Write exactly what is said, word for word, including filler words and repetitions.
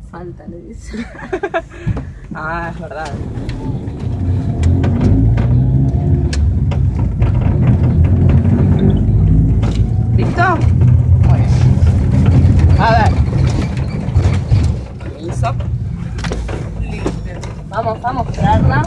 falta, le dice. Ah, es verdad. ¿Listo? Bueno. A ver. Permiso. Listo. Vamos, vamos a mostrarla.